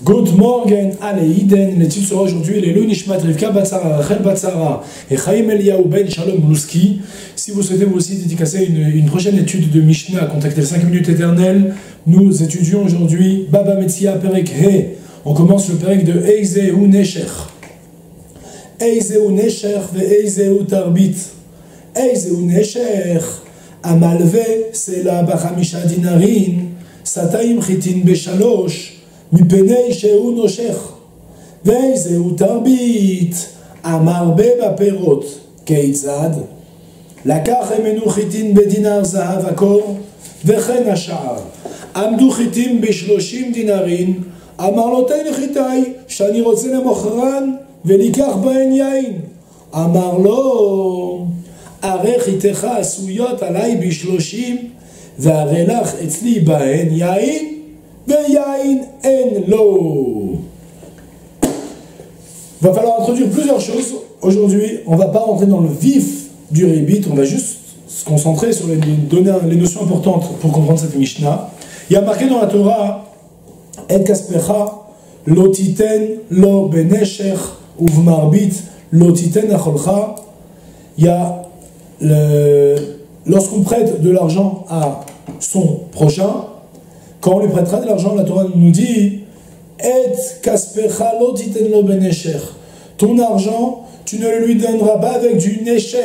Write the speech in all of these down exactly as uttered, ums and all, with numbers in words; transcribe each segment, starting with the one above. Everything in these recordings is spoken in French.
Good morning, allez, Iden, l'étude sera aujourd'hui les Nishmat Rivka Batsara, Rachel Batsara et Chaim Eliyahu Ben Shalom Blouski. Si vous souhaitez vous aussi dédicacer une, une prochaine étude de Mishnah, contactez les cinq minutes éternelles. Nous étudions aujourd'hui Baba Metzia Perek He. On commence le Perek de Eizeu Nesher. Eizeu Nesher ve Eizeu Tarbit. Eizeu Nesher, Amalve, Sela Bachamisha Dinarin, Sataim Chitin Beshalosh. מפני שהוא נושך, ואיזהו תרבית, המרבה בפירות, כיצד? לקח ממנו חיטין בדינר זהב הקור, וכן השאר. עמדו חיטים בשלושים דינרים, אמר לו תן חיטי, שאני רוצה למוכרן, וליקח בהן יין. אמר לו, הרי חיטך עשויות עליי בשלושים, והרי לך אצלי בהן יין, va falloir introduire plusieurs choses. Aujourd'hui, on ne va pas rentrer dans le vif du ribit, on va juste se concentrer sur les, donner les notions importantes pour comprendre cette Mishnah. Il y a marqué dans la Torah Et kaspecha lotiten lo benesher uvmarbit lotiten acholcha. Il y a le, lorsqu'on prête de l'argent à son prochain, quand on lui prêtera de l'argent, la Torah nous dit Et kaspecha lo titen lo benesher. Ton argent, tu ne le lui donneras pas avec du nesher.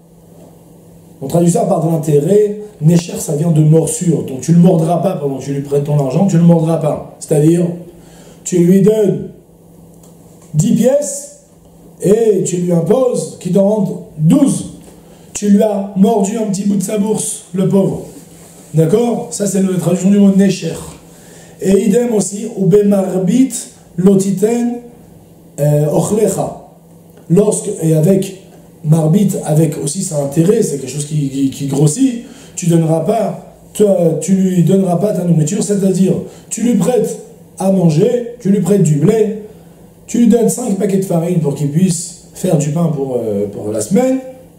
On traduit ça par de l'intérêt. Nesher, ça vient de morsure. Donc tu ne le mordras pas pendant que tu lui prêtes ton argent, tu ne le mordras pas. C'est-à-dire, tu lui donnes dix pièces et tu lui imposes qu'il t'en rende douze. Tu lui as mordu un petit bout de sa bourse, le pauvre. D'accord? Ça, c'est la traduction du mot nesher. Et idem aussi, ubemarbit lotiten ochlecha. Lorsque, et avec marbit, avec aussi ça intérêt, c'est quelque chose qui, qui, qui grossit, tu donneras pas, toi, tu lui donneras pas ta nourriture, c'est-à-dire, tu lui prêtes à manger, tu lui prêtes du blé, tu lui donnes cinq paquets de farine pour qu'il puisse faire du pain pour, euh, pour la semaine,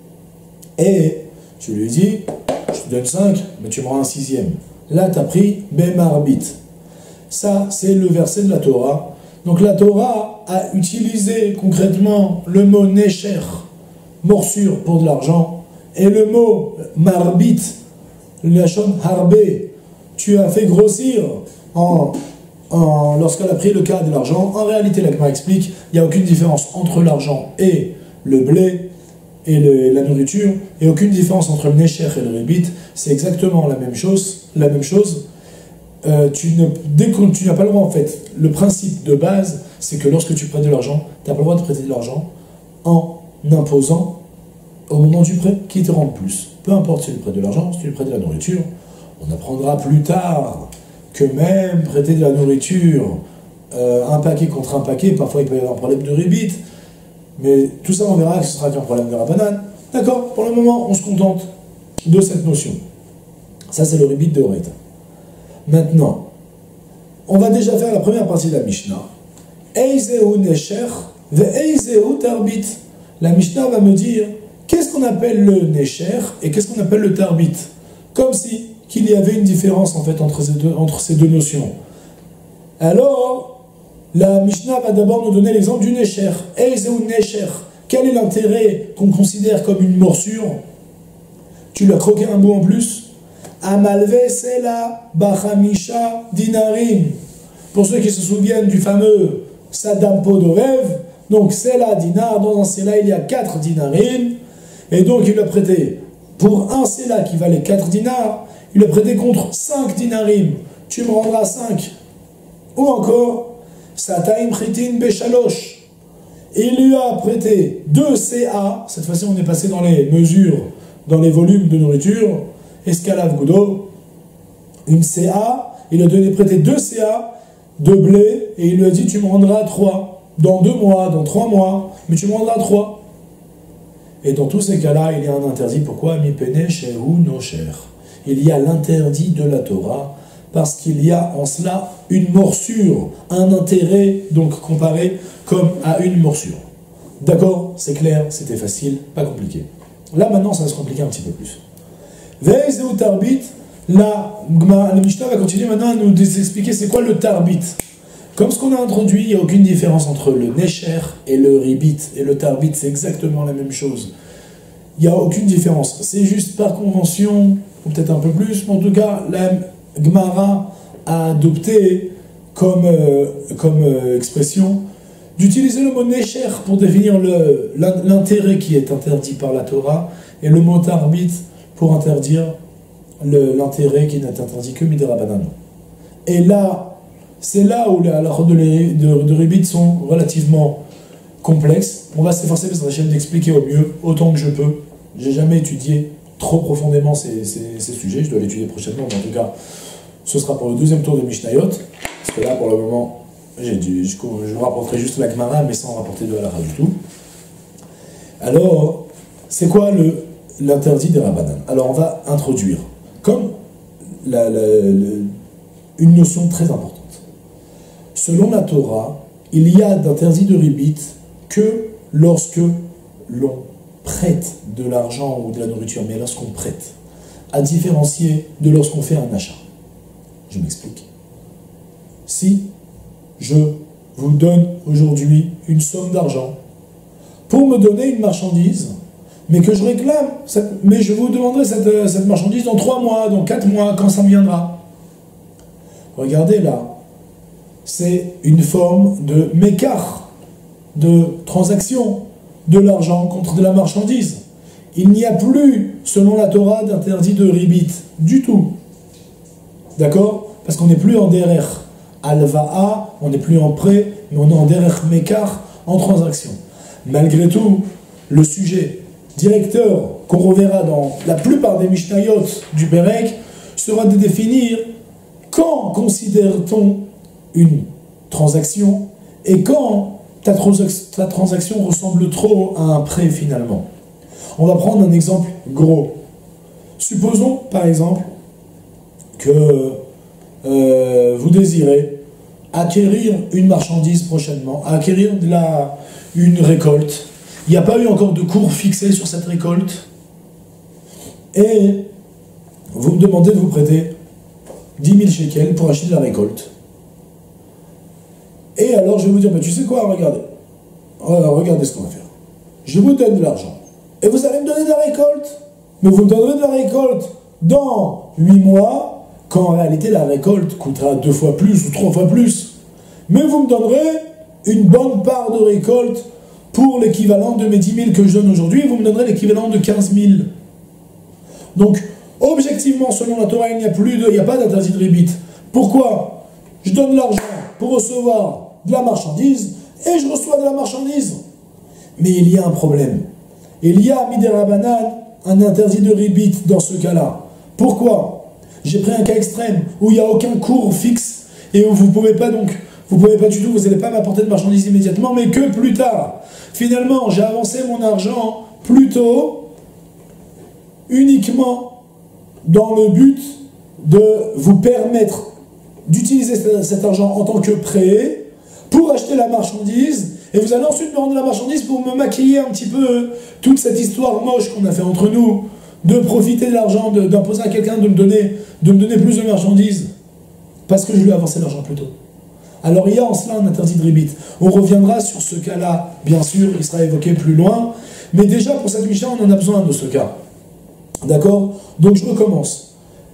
et tu lui dis, je te donne cinq, mais tu me rends un sixième. Là, tu as pris Bemarbit. Ça, c'est le verset de la Torah. Donc la Torah a utilisé concrètement le mot Nesher, morsure pour de l'argent, et le mot Marbit, le Lachon Harbe, tu as fait grossir en, en, lorsqu'elle a pris le cas de l'argent. En réalité, la Gemara explique, il n'y a aucune différence entre l'argent et le blé, et le, la nourriture, et aucune différence entre le nesher et le ribit, c'est exactement la même chose. La même chose. Euh, tu ne, dès que tu n'as pas le droit, en fait, le principe de base, c'est que lorsque tu prêtes de l'argent, tu n'as pas le droit de prêter de l'argent en imposant, au moment du prêt, qui te rende plus. Peu importe si tu prêtes de l'argent, si tu prêtes de la nourriture, on apprendra plus tard que même prêter de la nourriture, euh, un paquet contre un paquet, parfois il peut y avoir un problème de ribit. Mais tout ça, on verra que ce sera qu'un problème de Rabbanan. D'accord? Pour le moment, on se contente de cette notion. Ça, c'est le ribit de Horaïta. Maintenant, on va déjà faire la première partie de la Mishnah. Eizeu nesher ve eizeu tarbit. La Mishnah va me dire qu'est-ce qu'on appelle le nesher et qu'est-ce qu'on appelle le tarbit. Comme si qu'il y avait une différence en fait entre ces deux, entre ces deux notions. Alors, la Mishnah va d'abord nous donner l'exemple du nesher. Eizeu nesher. Quel est l'intérêt qu'on considère comme une morsure? Tu lui as croqué un bout en plus. Amalve sela bachamisha dinarim. Pour ceux qui se souviennent du fameux Saddam Podorev, donc sela dinar, dans un sela il y a quatre dinarim, et donc il lui a prêté pour un sela qui valait quatre dinars, il lui a prêté contre cinq dinarim. Tu me rendras cinq. Ou encore, Sataim chitin beshalosh. Il lui a prêté deux C A. Cette fois-ci, on est passé dans les mesures, dans les volumes de nourriture. Escalave Goudo. Une C A. Il a donné prêté deux C A de blé. Et il lui a dit tu me rendras trois. Dans deux mois, dans trois mois. Mais tu me rendras trois. Et dans tous ces cas-là, il y a un interdit. Pourquoi? Mi pene shehu nosher. Il y a l'interdit de la Torah. Parce qu'il y a en cela une morsure, un intérêt donc comparé comme à une morsure. D'accord? C'est clair, c'était facile, pas compliqué. Là maintenant ça va se compliquer un petit peu plus. Veizeu tarbit, la, la Mishnah va continuer maintenant à nous expliquer c'est quoi le tarbit. Comme ce qu'on a introduit, il n'y a aucune différence entre le Necher et le Ribit. Et le Tarbit, c'est exactement la même chose. Il n'y a aucune différence. C'est juste par convention, ou peut-être un peu plus, mais en tout cas, la Gemara a adopté comme, euh, comme euh, expression d'utiliser le mot Necher pour définir l'intérêt qui est interdit par la Torah, et le mot Tarbit pour interdire l'intérêt qui n'est interdit que Midrabanan. Et là, c'est là où les halachot de, de, de Ribit sont relativement complexes. On va s'efforcer d'expliquer au mieux, autant que je peux. J'ai jamais étudié trop profondément ces, ces, ces sujets, je dois l'étudier prochainement, mais en tout cas, ce sera pour le deuxième tour de Mishnayot, parce que là, pour le moment, j'ai dû, je, je vous rapporterai juste la Gemara, mais sans rapporter de halakha du tout. Alors, c'est quoi l'interdit des Rabbanan? Alors, on va introduire, comme la, la, la, une notion très importante. Selon la Torah, il y a d'interdit de Ribit que lorsque l'on prête de l'argent ou de la nourriture, mais lorsqu'on prête, à différencier de lorsqu'on fait un achat. Je m'explique. Si je vous donne aujourd'hui une somme d'argent pour me donner une marchandise, mais que je réclame, cette, mais je vous demanderai cette, cette marchandise dans trois mois, dans quatre mois, quand ça me viendra. Regardez là, c'est une forme de mécart, de transaction de l'argent contre de la marchandise. Il n'y a plus, selon la Torah, d'interdit de ribit du tout. D'accord? Parce qu'on n'est plus en derer alva'a, on n'est plus en prêt, mais on est en derer mécart, en transaction. Malgré tout, le sujet directeur qu'on reverra dans la plupart des Mishnayot du Pérec sera de définir quand considère-t-on une transaction et quand ta, ta transaction ressemble trop à un prêt finalement. On va prendre un exemple gros. Supposons par exemple que euh, vous désirez acquérir une marchandise prochainement, acquérir de la, une récolte. Il n'y a pas eu encore de cours fixé sur cette récolte et vous me demandez de vous prêter dix mille shekels pour acheter de la récolte. Et alors je vais vous dire, bah, tu sais quoi, regardez. Alors, regardez ce qu'on va faire. Je vous donne de l'argent. Et vous allez me donner de la récolte. Mais vous me donnerez de la récolte dans huit mois, quand en réalité la récolte coûtera deux fois plus ou trois fois plus. Mais vous me donnerez une bonne part de récolte pour l'équivalent de mes dix mille que je donne aujourd'hui, vous me donnerez l'équivalent de quinze mille. Donc, objectivement, selon la Torah, il n'y a plus de, il n'y a pas d'interdit de ribit. Pourquoi? Je donne l'argent pour recevoir de la marchandise et je reçois de la marchandise. Mais il y a un problème. Il y a midérabanan un interdit de ribit dans ce cas-là. Pourquoi? J'ai pris un cas extrême où il n'y a aucun cours fixe et où vous ne pouvez pas donc, vous pouvez pas du tout, vous n'allez pas m'apporter de marchandise immédiatement, mais que plus tard. Finalement, j'ai avancé mon argent plutôt uniquement dans le but de vous permettre d'utiliser cet argent en tant que prêt pour acheter la marchandise, et vous allez ensuite me rendre la marchandise pour me maquiller un petit peu toute cette histoire moche qu'on a fait entre nous, de profiter de l'argent, d'imposer à quelqu'un de me donner, de me donner plus de marchandises, parce que je lui ai avancé l'argent plus tôt. Alors il y a en cela un interdit de ribit. On reviendra sur ce cas-là, bien sûr, il sera évoqué plus loin, mais déjà pour cette Mishnah, on en a besoin de ce cas. D'accord? Donc je recommence.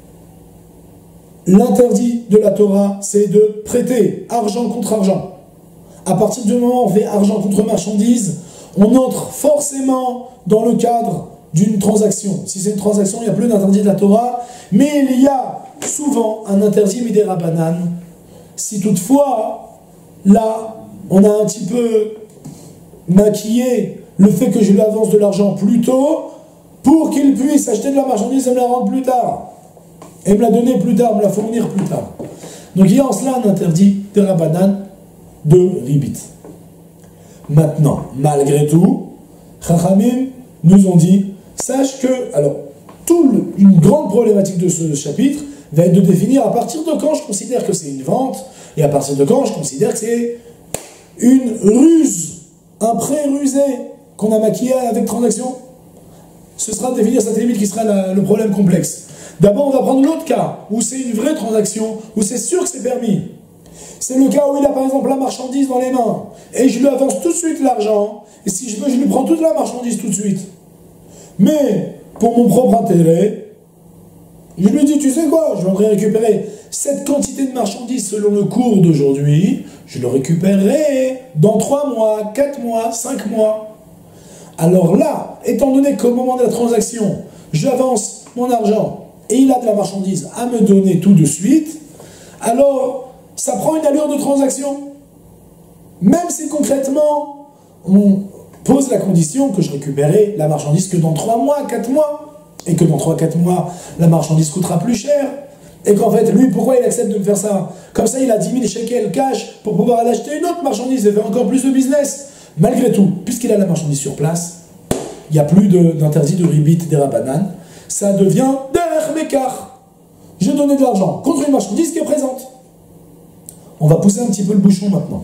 L'interdit de la Torah, c'est de prêter argent contre argent. À partir du moment où on fait argent contre marchandise, on entre forcément dans le cadre d'une transaction. Si c'est une transaction, il n'y a plus d'interdit de la Torah, mais il y a souvent un interdit midérabanan. Si toutefois, là, on a un petit peu maquillé le fait que je lui avance de l'argent plus tôt pour qu'il puisse acheter de la marchandise et me la rendre plus tard. Et me la donner plus tard, me la fournir plus tard. Donc il y a en cela un interdit de Rabbanan de ribit. Maintenant, malgré tout, Chachamim nous ont dit, sache que, alors, toute une grande problématique de ce chapitre va être de définir à partir de quand je considère que c'est une vente, et à partir de quand je considère que c'est une ruse, un prêt rusé qu'on a maquillé avec transaction. Ce sera de définir cette limite qui sera la, le problème complexe. D'abord, on va prendre l'autre cas, où c'est une vraie transaction, où c'est sûr que c'est permis. C'est le cas où il a par exemple la marchandise dans les mains, et je lui avance tout de suite l'argent, et si je veux, je lui prends toute la marchandise tout de suite. Mais, pour mon propre intérêt, je lui dis, tu sais quoi, je voudrais récupérer cette quantité de marchandises selon le cours d'aujourd'hui, je le récupérerai dans trois mois, quatre mois, cinq mois. Alors là, étant donné qu'au moment de la transaction, j'avance mon argent et il a de la marchandise à me donner tout de suite, alors ça prend une allure de transaction. Même si concrètement, on pose la condition que je récupérerai la marchandise que dans trois mois, quatre mois, et que dans trois quatre mois, la marchandise coûtera plus cher, et qu'en fait, lui, pourquoi il accepte de me faire ça? Comme ça, il a dix mille shekels cash pour pouvoir aller acheter une autre marchandise et faire encore plus de business. Malgré tout, puisqu'il a la marchandise sur place, il n'y a plus d'interdit de, de ribit des rabanan, ça devient derrière mekar. J'ai donné de l'argent contre une marchandise qui est présente. On va pousser un petit peu le bouchon maintenant.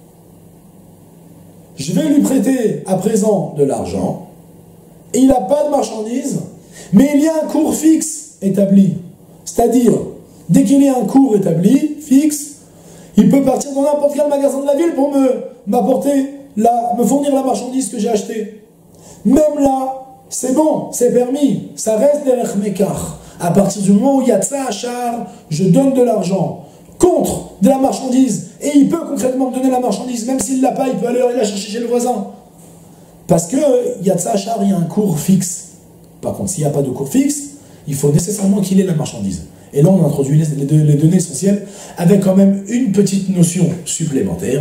Je vais lui prêter à présent de l'argent, et il n'a pas de marchandise, mais il y a un cours fixe établi. C'est-à-dire, dès qu'il y a un cours établi, fixe, il peut partir dans n'importe quel magasin de la ville pour me m'apporter, me fournir la marchandise que j'ai achetée. Même là, c'est bon, c'est permis, ça reste derrière mekar. À partir du moment où il y a tsa achar, je donne de l'argent contre de la marchandise, et il peut concrètement me donner la marchandise, même s'il ne l'a pas, il peut aller la chercher chez le voisin. Parce que il y a tsa achar, il y a un cours fixe. Par contre, s'il n'y a pas de cours fixe, il faut nécessairement qu'il ait la marchandise. Et là, on introduit les, les, les données essentielles avec quand même une petite notion supplémentaire.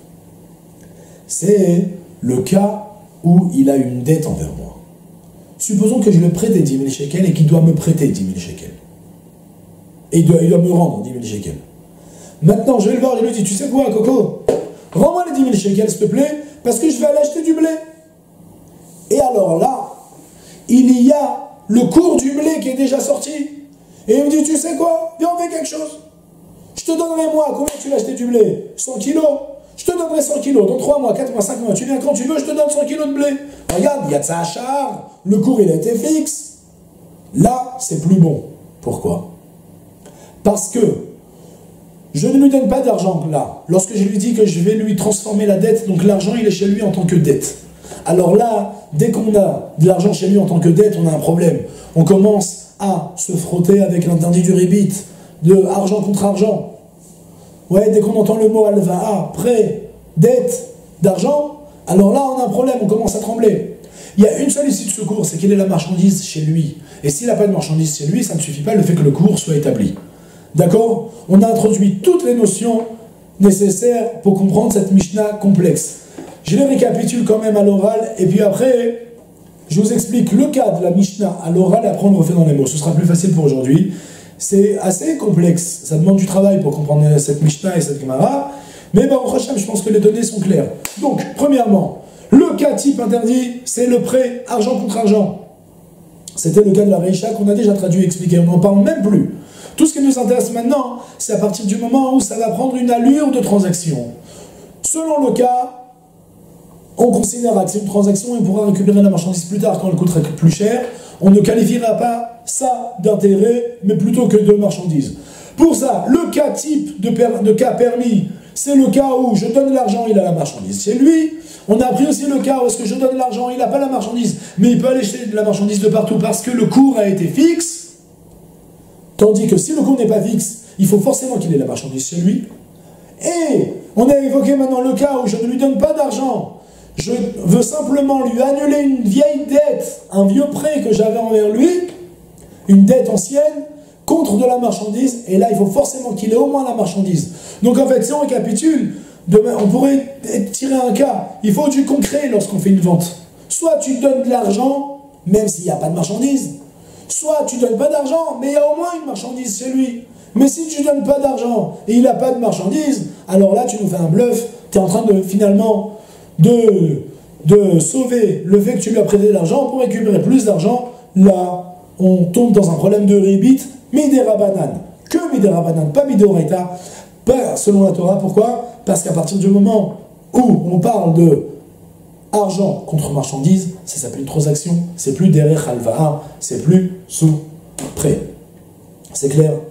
C'est le cas où il a une dette envers moi. Supposons que je lui prête dix mille shekels et qu'il doit me prêter dix mille shekels. Et il doit, il doit me rendre dix mille shekels. Maintenant, je vais le voir, je lui dis, tu sais quoi, Coco, rends-moi les dix mille shekels, s'il te plaît, parce que je vais aller acheter du blé. Et alors là, il y a le cours du blé qui est déjà sorti. Et il me dit, tu sais quoi, viens, on fait quelque chose. Je te donnerai moi, combien tu vas acheter du blé? cent kilos. Je te donnerai cent kilos. Dans trois mois, quatre mois, cinq mois, tu viens quand tu veux, je te donne cent kilos de blé. Regarde, il y a de ça à char. Le cours, il a été fixe. Là, c'est plus bon. Pourquoi? Parce que je ne lui donne pas d'argent là. Lorsque je lui dis que je vais lui transformer la dette, donc l'argent, il est chez lui en tant que dette. Alors là, dès qu'on a de l'argent chez lui en tant que dette, on a un problème. On commence à se frotter avec l'interdit du ribit, de argent contre argent. Ouais, dès qu'on entend le mot alva'a, prêt, dette, d'argent, alors là, on a un problème, on commence à trembler. Il y a une seule issue de secours, c'est qu'il ait la marchandise chez lui. Et s'il n'a pas de marchandise chez lui, ça ne suffit pas le fait que le cours soit établi. D'accord? On a introduit toutes les notions nécessaires pour comprendre cette Mishnah complexe. Je les récapitule quand même à l'oral, et puis après, je vous explique le cas de la Mishnah à l'oral, et après on le refait dans les mots. Ce sera plus facile pour aujourd'hui. C'est assez complexe, ça demande du travail pour comprendre cette Mishnah et cette Gemara, mais Baruch Hashem, je pense que les données sont claires. Donc, premièrement, le cas type interdit, c'est le prêt argent contre argent. C'était le cas de la Reisha qu'on a déjà traduit et expliqué, on n'en parle même plus. Tout ce qui nous intéresse maintenant, c'est à partir du moment où ça va prendre une allure de transaction. Selon le cas, on considérera que c'est une transaction et on pourra récupérer la marchandise plus tard quand elle coûtera plus cher. On ne qualifiera pas ça d'intérêt, mais plutôt que de marchandise. Pour ça, le cas type de, per de cas permis, c'est le cas où je donne l'argent, il a la marchandise chez lui. On a pris aussi le cas où est-ce que je donne l'argent, il n'a pas la marchandise, mais il peut aller acheter de la marchandise de partout parce que le cours a été fixe. Tandis que si le cours n'est pas fixe, il faut forcément qu'il ait la marchandise chez lui. Et on a évoqué maintenant le cas où je ne lui donne pas d'argent, je veux simplement lui annuler une vieille dette, un vieux prêt que j'avais envers lui, une dette ancienne, contre de la marchandise, et là il faut forcément qu'il ait au moins la marchandise. Donc en fait, si on récapitule, demain, on pourrait tirer un cas, il faut du concret lorsqu'on fait une vente. Soit tu donnes de l'argent, même s'il n'y a pas de marchandise, soit tu donnes pas d'argent, mais il y a au moins une marchandise chez lui. Mais si tu donnes pas d'argent et il n'a pas de marchandise, alors là tu nous fais un bluff, tu es en train de finalement de, de sauver le fait que tu lui as prêté de l'argent pour récupérer plus d'argent. Là, on tombe dans un problème de ribit, midera banane. Que midera banane, pas midoraita, pas selon la Torah. Pourquoi? Parce qu'à partir du moment où on parle de argent contre marchandise, ça s'appelle une transaction, c'est plus derech halva'a, c'est plus sous prêt. C'est clair?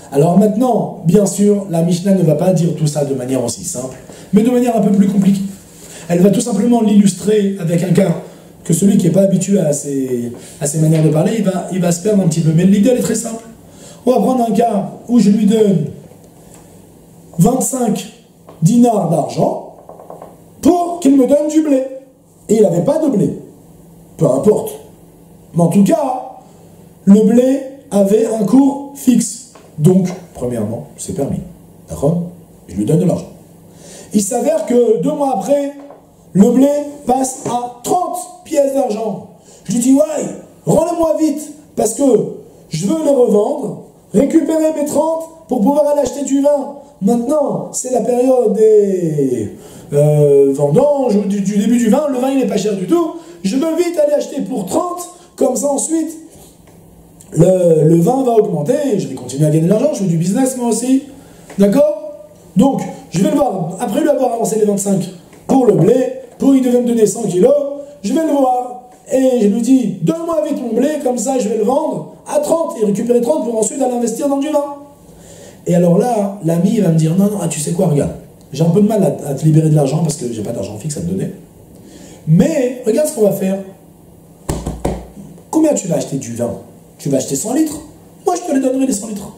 Alors maintenant, bien sûr, la Mishnah ne va pas dire tout ça de manière aussi simple, mais de manière un peu plus compliquée. Elle va tout simplement l'illustrer avec un cas que celui qui n'est pas habitué à ces, à ces manières de parler, il va, il va se perdre un petit peu. Mais l'idée, elle est très simple. On va prendre un cas où je lui donne vingt-cinq dinars d'argent pour qu'il me donne du blé. Et il n'avait pas de blé. Peu importe. Mais en tout cas, le blé avait un cours fixe. Donc, premièrement, c'est permis. D'accord? Je lui donne de l'argent. Il s'avère que deux mois après, le blé passe à trente pièces d'argent. Je lui dis, ouais, rends-le-moi vite, parce que je veux les revendre, récupérer mes trente pour pouvoir aller acheter du vin. Maintenant, c'est la période des euh, vendanges, du, du début du vin, le vin il n'est pas cher du tout. Je veux vite aller acheter pour trente, comme ça ensuite, le, le vin va augmenter, je vais continuer à gagner de l'argent, je fais du business moi aussi. D'accord? Donc, je vais le voir, après lui avoir avancé les vingt-cinq pour le blé, pour il devait me donner cent kilos, je vais le voir, et je lui dis, donne-moi vite mon blé, comme ça je vais le vendre à trente, et récupérer trente pour ensuite aller investir dans du vin. Et alors là, l'ami va me dire, non, non, ah, tu sais quoi, regarde, j'ai un peu de mal à, à te libérer de l'argent, parce que j'ai pas d'argent fixe à te donner, mais regarde ce qu'on va faire. Combien tu vas acheter du vin? Tu vas acheter cent litres? Moi je te les donnerai les cent litres.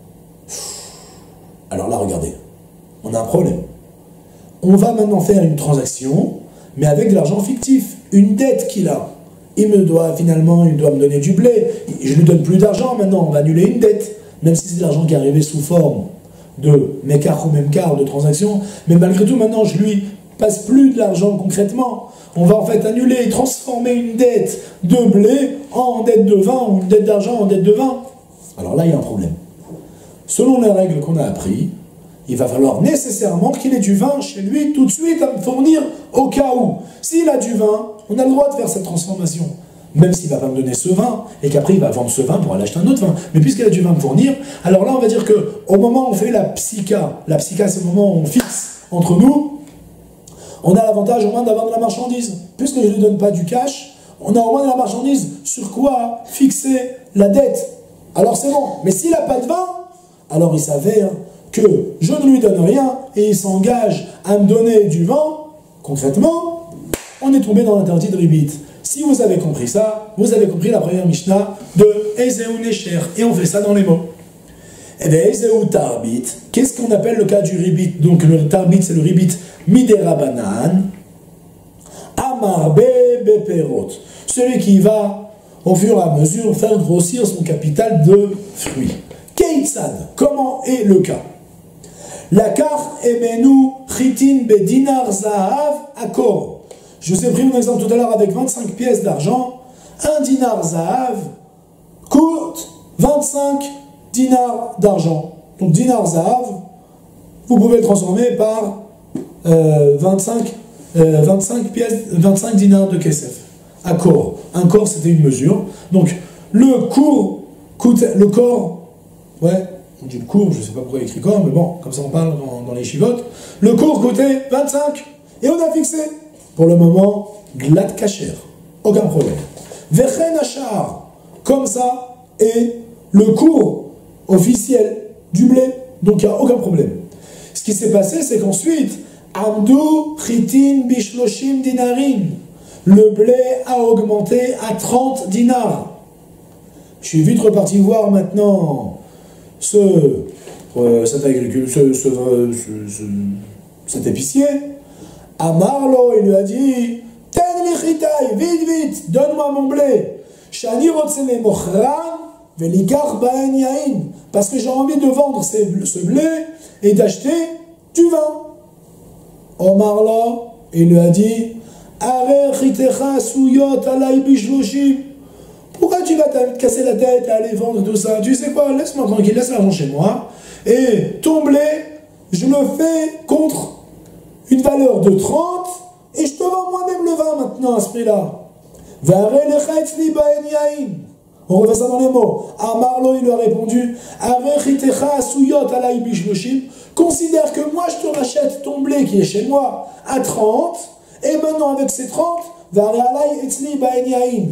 Alors là, regardez, on a un problème. On va maintenant faire une transaction, mais avec de l'argent fictif, une dette qu'il a. Il me doit, finalement, il doit me donner du blé. Je lui donne plus d'argent maintenant, on va annuler une dette. Même si c'est de l'argent qui est arrivé sous forme de mécart ou même quart de transaction. Mais malgré tout, maintenant, je lui passe plus de l'argent concrètement. On va en fait annuler et transformer une dette de blé en dette de vin, ou une dette d'argent en dette de vin. Alors là, il y a un problème. Selon les règles qu'on a apprises, il va falloir nécessairement qu'il ait du vin chez lui tout de suite à me fournir au cas où. S'il a du vin, on a le droit de faire cette transformation. Même s'il ne va pas me donner ce vin, et qu'après il va vendre ce vin pour aller acheter un autre vin. Mais puisqu'il a du vin à me fournir, alors là on va dire qu'au moment où on fait la psycha, la psycha c'est le moment où on fixe entre nous, on a l'avantage au moins d'avoir de la marchandise. Puisque je ne lui donne pas du cash, on a au moins de la marchandise sur quoi fixer la dette. Alors c'est bon. Mais s'il n'a pas de vin, alors il s'avère que je ne lui donne rien et il s'engage à me donner du vin. Concrètement, on est tombé dans l'interdit de ribit. Si vous avez compris ça, vous avez compris la première Mishnah de Ezeu Necher. Et on fait ça dans les mots. Eh bien, Ezeu Tarbit, qu'est-ce qu'on appelle le cas du ribit? Donc le Tarbit, c'est le ribit Miderabanan. Amarbe Beperot. Celui qui va, au fur et à mesure, faire grossir son capital de fruits. Keitzad, comment est le cas? Lakar emenu chitin bedinar zahav akor. Je vous ai pris mon exemple tout à l'heure avec vingt-cinq pièces d'argent. Un dinar zahav coûte vingt-cinq dinars d'argent. Donc dinar zahav, vous pouvez le transformer par euh, vingt-cinq, euh, vingt-cinq pièces, vingt-cinq dinars de kesef. Akor. Un corps, c'était une mesure. Donc le cours coûte, le corps, ouais, on dit le cours, je ne sais pas pourquoi il écrit corps, mais bon, comme ça on parle dans, dans les chivotes. Le cours coûtait vingt-cinq, et on a fixé, pour le moment, glad kacher, aucun problème. Vechen achar, comme ça, est le cours officiel du blé, donc il n'y a aucun problème. Ce qui s'est passé, c'est qu'ensuite, amdou chitin bishloshim dinarin, le blé a augmenté à trente dinars. Je suis vite reparti voir maintenant ce, euh, cet agriculteur, ce, ce, ce, ce, cet épicier. Amarlo, il lui a dit, ten li chitaï, vite, vite, donne-moi mon blé. Shani rotsele mochran, velikar baen yain. Parce que j'ai envie de vendre ces, ce blé et d'acheter du vin. Amarlo, il lui a dit, are chitecha suyot alay bishloshim. Pourquoi tu vas te casser la tête à aller vendre tout ça? Tu sais quoi, laisse-moi tranquille, laisse l'argent chez moi. Et ton blé, je le fais contre une valeur de trente, et je te vends moi-même le vin maintenant à ce prix-là. On refait ça dans les mots. Amarlo, il lui a répondu, considère que moi je te rachète ton blé qui est chez moi à trente, et maintenant avec ces trente,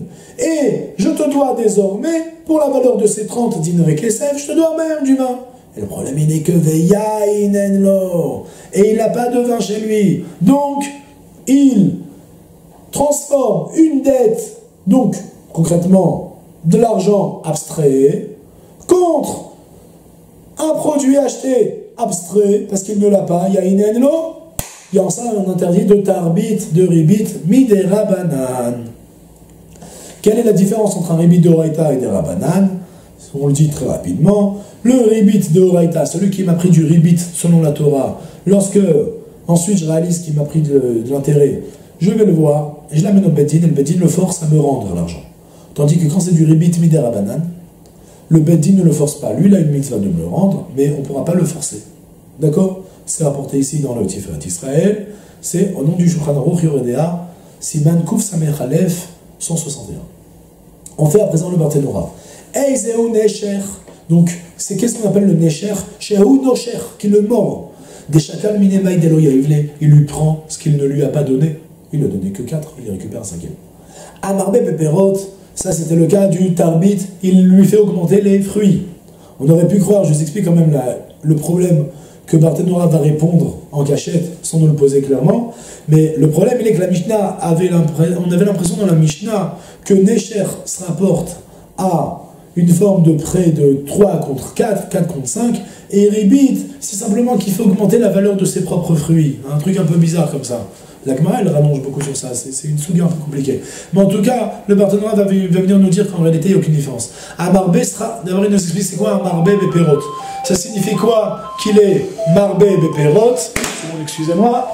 et je te dois désormais, pour la valeur de ces trente dinars kesef, je te dois même du vin. Et le problème, il est que Veyain enlo. Et il n'a pas de vin chez lui. Donc, il transforme une dette, donc, concrètement, de l'argent abstrait, contre un produit acheté abstrait, parce qu'il ne l'a pas, Yain enlo. Il y a en ça un interdit de tarbit, de ribit, midera banan. Quelle est la différence entre un ribit de Horaïta et des rabanan? On le dit très rapidement. Le ribit de Horaïta, celui qui m'a pris du ribit selon la Torah, lorsque ensuite je réalise qu'il m'a pris de, de l'intérêt, je vais le voir, et je l'amène au Beddin, et le Beddin le force à me rendre l'argent. Tandis que quand c'est du ribit midera banan, le Beddin ne le force pas. Lui, il a une mitzvah de me le rendre, mais on ne pourra pas le forcer. D'accord? C'est rapporté ici dans le Tiferet Israël. C'est au nom du Shulchan Aruch Yoredea, Siman Kuf Samech Aleph cent soixante et un. On fait à présent le Barthénora. Eizeu Necher. Donc, c'est qu'est-ce qu'on appelle le Necher? Shehu Nocher, qui le mord. Des chakal minemaï delo yaivle. Il lui prend ce qu'il ne lui a pas donné. Il ne donné que quatre, il récupère un cinquième. Amarbe Peperot, ça c'était le cas du Tarbit, il lui fait augmenter les fruits. On aurait pu croire, je vous explique quand même la, le problème que Barthénora va répondre en cachette sans nous le poser clairement, mais le problème il est que la Mishnah avait l'impression, on avait l'impression dans la Mishnah que Necher se rapporte à une forme de prêt de trois contre quatre, quatre contre cinq, et Ribit, c'est simplement qu'il faut augmenter la valeur de ses propres fruits, un truc un peu bizarre comme ça. La Gemara, elle rallonge beaucoup sur ça, c'est une souga un peu compliquée. Mais en tout cas, le Barthénora va, va venir nous dire qu'en réalité, il n'y a aucune différence. Amarbé sera, d'abord il nous explique c'est quoi un marbé béperot. Ça signifie quoi qu'il est marbé béperot? C'est bon, excusez-moi.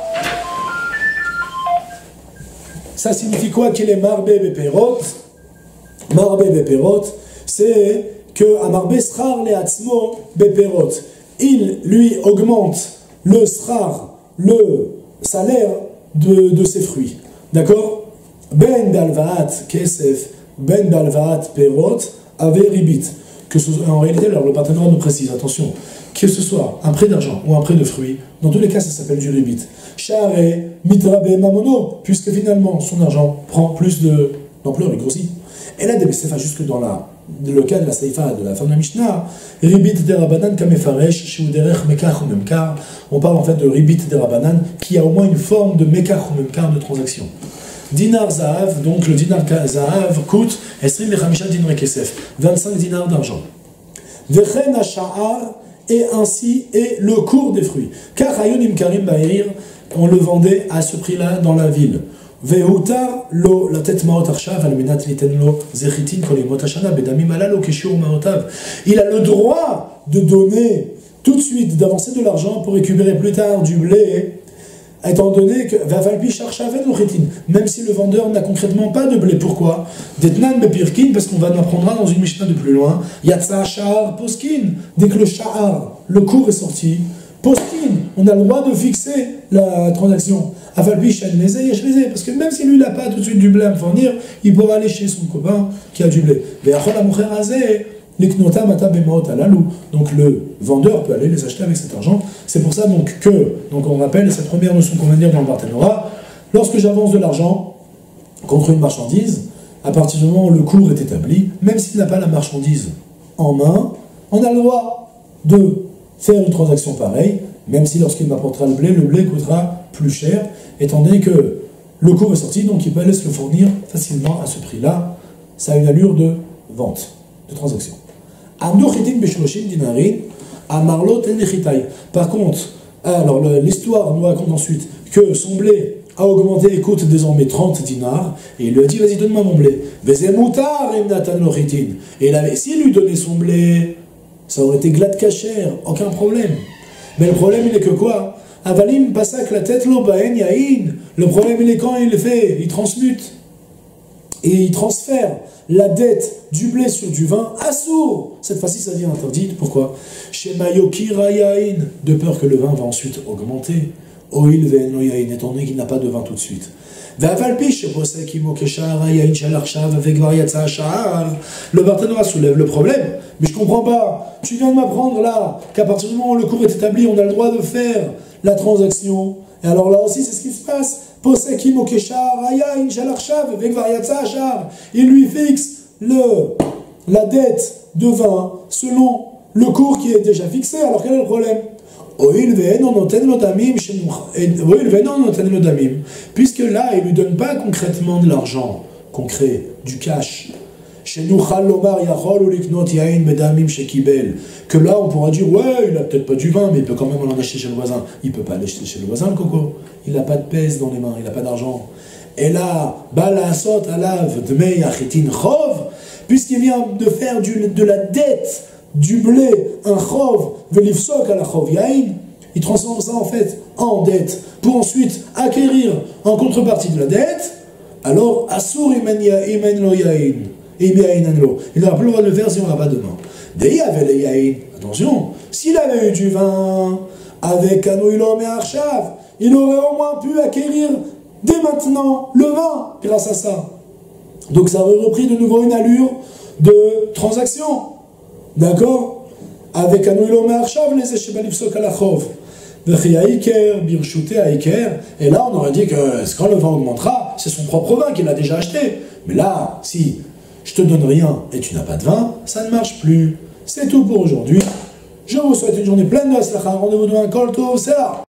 Ça signifie quoi qu'il est marbé béperot? Marbé béperot, c'est que amarbé srar le atzmo béperot. Il lui augmente le srar, le salaire de, de ses fruits. D'accord? Ben dalvaat kesef, ben dalvaat perot, ave ribit. Que ce soit, en réalité, alors le partenaire nous précise, attention, que ce soit un prêt d'argent ou un prêt de fruits, dans tous les cas, ça s'appelle du ribit. Share mitrabe mamono, puisque finalement, son argent prend plus d'ampleur, il grossit. Et là, c'est jusque dans la, le cas de la Seifa, de la fin de la Mishnah, ribit de Rabanan kamefaresh, shiuderech mekach ou memkar. On parle en fait de ribit de Rabanan qui a au moins une forme de mekach ou memkar de transaction. Dinar Zahav, donc le dinar Zahav coûte vingt-cinq dinar kesef, vingt-cinq dinars d'argent. Vechen hasha'ar, et ainsi est le cours des fruits. Car Hayonim Karim Bahir, on le vendait à ce prix-là dans la ville. Vehutar lo la tête maot arshav al menat liten lo zechitin kolimot hashana bedamim alalo keshiur maotav. Il a le droit de donner tout de suite, d'avancer de l'argent pour récupérer plus tard du blé, étant donné que même si le vendeur n'a concrètement pas de blé. Pourquoi? Detnan bepirkin, parce qu'on va l'apprendre dans une Mishnah de plus loin. Yatsa sha'ar poskin, dès que le sha'ar, le cours est sorti, poskin, on a le droit de fixer la transaction. Parce que même si lui il n'a pas tout de suite du blé à me fournir, il pourra aller chez son copain qui a du blé. Donc le vendeur peut aller les acheter avec cet argent. C'est pour ça donc que, donc on rappelle cette première notion qu'on vient de dire dans le Barthénora, lorsque j'avance de l'argent contre une marchandise, à partir du moment où le cours est établi, même s'il n'a pas la marchandise en main, on a le droit de faire une transaction pareille, même si lorsqu'il m'apportera le blé, le blé coûtera plus cher, étant donné que le cours est sorti, donc il peut aller se le fournir facilement à ce prix-là. Ça a une allure de vente, de transaction. Par contre, alors l'histoire nous raconte ensuite que son blé a augmenté et coûte désormais trente dinars, et il lui a dit vas-y donne-moi mon blé. Et il avait, s'il lui donnait son blé, ça aurait été glad kasher, aucun problème. Mais le problème il est que quoi? Avalim pasak la tête lo baen yain. Le problème il est quand il le fait, il transmute et il transfère la dette du blé sur du vin, assour. Cette fois-ci, ça devient interdit. Pourquoi? Chez Mayokira yain, de peur que le vin va ensuite augmenter. Oil ve'en yain, étant donné qu'il n'a pas de vin tout de suite. Le Barthénora soulève le problème, mais je comprends pas. Tu viens de m'apprendre là qu'à partir du moment où le cours est établi, on a le droit de faire la transaction. Et alors là aussi, c'est ce qui se passe. Il lui fixe le, la dette de vin selon le cours qui est déjà fixé. Alors quel est le problème? Puisque là, il ne lui donne pas concrètement de l'argent, concret, du cash. Que là, on pourra dire, ouais, il n'a peut-être pas du vin, mais il peut quand même en acheter chez le voisin. Il ne peut pas l'acheter chez le voisin, le coco. Il n'a pas de pèse dans les mains, il n'a pas d'argent. Et là, balasot alav dmei achetin chov, puisqu'il vient de faire du, de la dette du blé, un chov, velifsok à la chov yain, il transforme ça en fait en dette, pour ensuite acquérir en contrepartie de la dette, alors, asur imen lo yain, il n'aura plus le droit de le faire si on n'a pas de main. Attention, s'il avait eu du vin avec Anouilom et Archav, il aurait au moins pu acquérir dès maintenant le vin grâce à ça. Donc ça aurait repris de nouveau une allure de transaction. D'accord? Avec Anouilom et Archav, les Eshebalifsok alachov. Et là, on aurait dit que quand le vin augmentera, c'est son propre vin qu'il a déjà acheté. Mais là, si je te donne rien et tu n'as pas de vin, ça ne marche plus. C'est tout pour aujourd'hui. Je vous souhaite une journée pleine de aslacha. Rendez-vous demain, Kol Tov, c'est là.